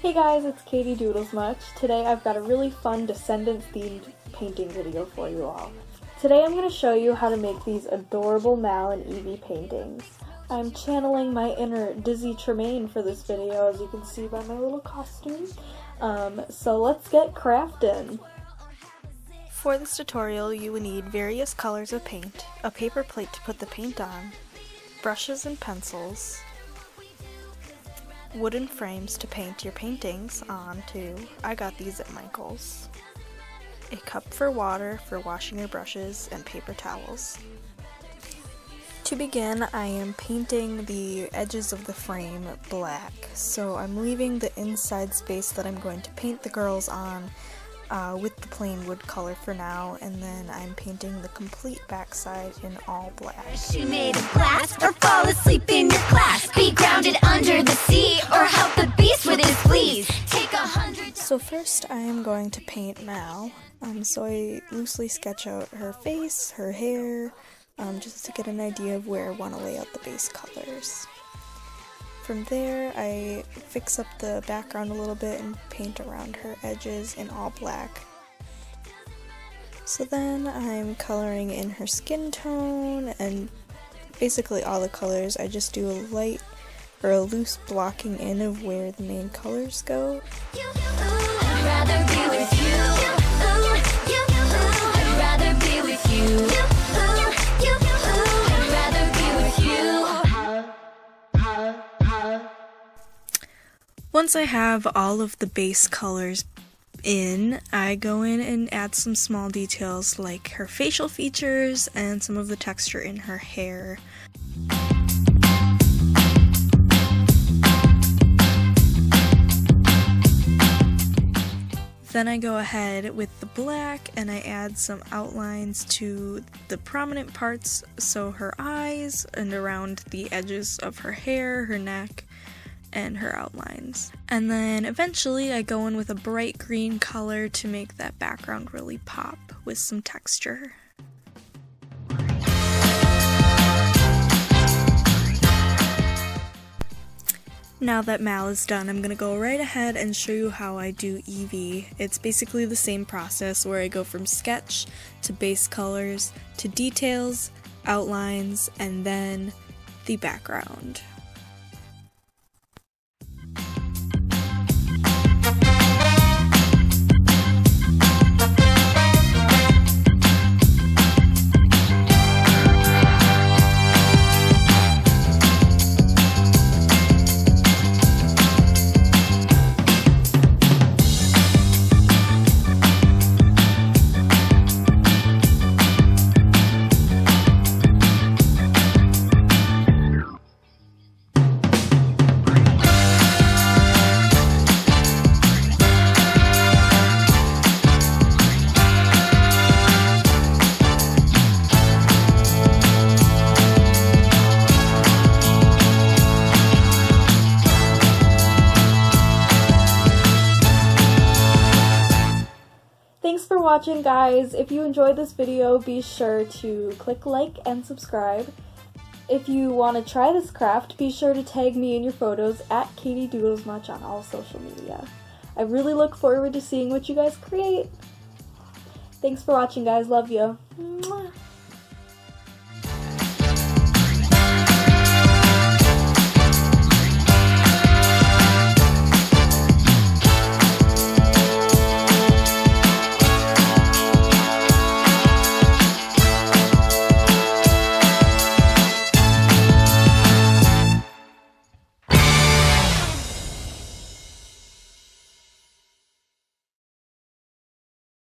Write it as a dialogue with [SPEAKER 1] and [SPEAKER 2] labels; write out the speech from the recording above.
[SPEAKER 1] Hey guys, it's Katie Doodlesmuch. Today I've got a really fun Descendants themed painting video for you all. Today I'm going to show you how to make these adorable Mal and Evie paintings. I'm channeling my inner Dizzy Tremaine for this video, as you can see by my little costume. So let's get crafting. For this tutorial you will need various colors of paint, a paper plate to put the paint on, brushes and pencils, wooden frames to paint your paintings onto. I got these at Michael's. A cup for water for washing your brushes, and paper towels. To begin, I am painting the edges of the frame black. So I'm leaving the inside space that I'm going to paint the girls on with the plain wood color for now, and then I'm painting the complete backside in all black.
[SPEAKER 2] She made of glass, or fall asleep in your class. Be grounded under the sea, or help the beast with his fleas. Take 100.
[SPEAKER 1] So first I am going to paint Mal. So I loosely sketch out her face, her hair, just to get an idea of where I want to lay out the base colors. From there, I fix up the background a little bit and paint around her edges in all black. So then I'm coloring in her skin tone and basically all the colors. I just do a light or a loose blocking in of where the main colors go.
[SPEAKER 2] I'd rather be with you. I'd rather be with you. I'd rather be with you.
[SPEAKER 1] Once I have all of the base colors in, I go in and add some small details like her facial features and some of the texture in her hair. Then I go ahead with the black and I add some outlines to the prominent parts, so her eyes and around the edges of her hair, her neck, and her outlines. And then eventually I go in with a bright green color to make that background really pop with some texture. Now that Mal is done, I'm gonna go right ahead and show you how I do Evie. It's basically the same process where I go from sketch to base colors to details, outlines, and then the background. Thanks for watching, guys. If you enjoyed this video, be sure to click like and subscribe. If you want to try this craft, be sure to tag me in your photos at Katie Doodlesmuch on all social media. I really look forward to seeing what you guys create. Thanks for watching, guys. Love you. Mwah.